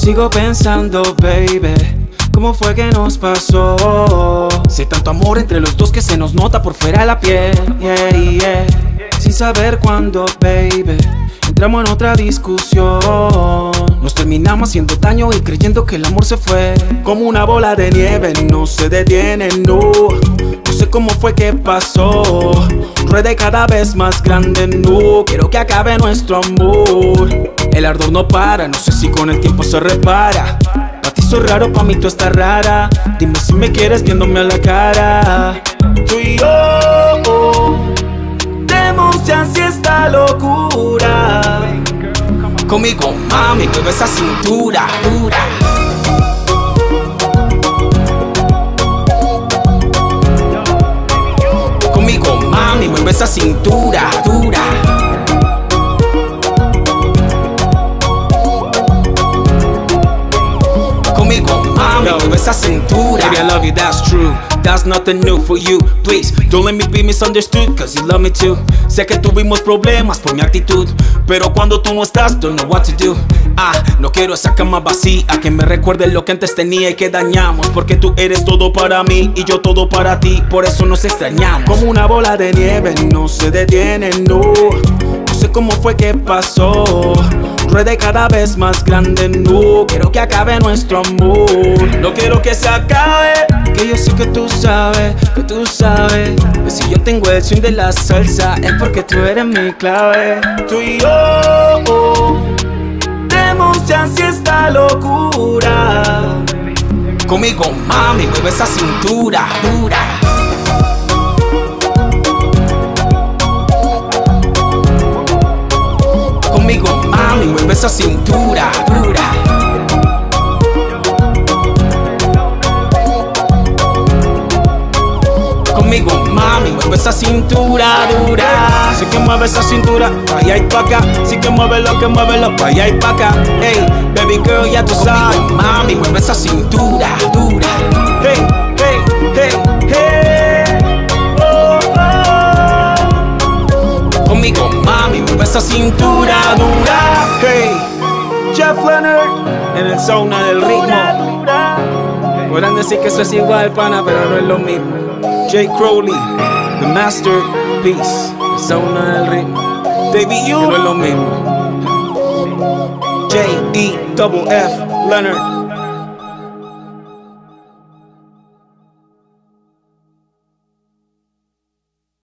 Sigo pensando, baby, ¿cómo fue que nos pasó? Si hay tanto amor entre los dos que se nos nota por fuera de la piel, yeah, yeah. Sin saber cuándo, baby, entramos en otra discusión. Nos terminamos haciendo daño y creyendo que el amor se fue como una bola de nieve, no se detiene, no. No sé cómo fue que pasó, ruede cada vez más grande, no. Quiero que acabe nuestro amor. El ardor no para, no sé si con el tiempo se repara. Pa' ti soy raro, pa' mí tú estás rara. Dime si me quieres viéndome a la cara. Tú y yo demos chance a esta locura. Conmigo, mami, mueve esa cintura dura. Conmigo, mami, mueve esa cintura dura. Conmigo, mami, mueve esa cintura. Baby, I love you, that's true. That's nothing new for you. Please, don't let me be misunderstood, cause you love me too. Sé que tuvimos problemas por mi actitud, pero cuando tú no estás, don't know what to do. No quiero esa cama vacía que me recuerde lo que antes tenía y que dañamos. Porque tú eres todo para mí y yo todo para ti, por eso nos extrañamos. Como una bola de nieve, no se detiene, no. No sé cómo fue que pasó, ruede cada vez más grande, no. Quiero que acabe nuestro amor. No quiero que se acabe, que yo sé que tú sabes, que tú sabes. Que si yo tengo el swing de la salsa, es porque tú eres mi clave. Tú y yo demos chance a esta locura. Conmigo, mami, mueve esa cintura dura. Conmigo, mami, mueve esa cintura dura. Conmigo, mami, mueve esa cintura dura. Sí que mueve esa cintura, pa' allá y pa' acá. Sí que muévelo, pa' allá y pa' acá. Hey, baby girl, ya tú sabes. Conmigo, mami, mueve esa cintura dura. Hey, hey, hey, hey. Oh, oh. Conmigo, mami, mueve esa cintura dura. Hey, Jeff Leonard, en el zona del ritmo. Podrán decir que eso es igual, pana, pero no es lo mismo. Jay Crowley, the masterpiece, el zona del ritmo. David U, no es lo mismo. J-E-F-F, Leonard.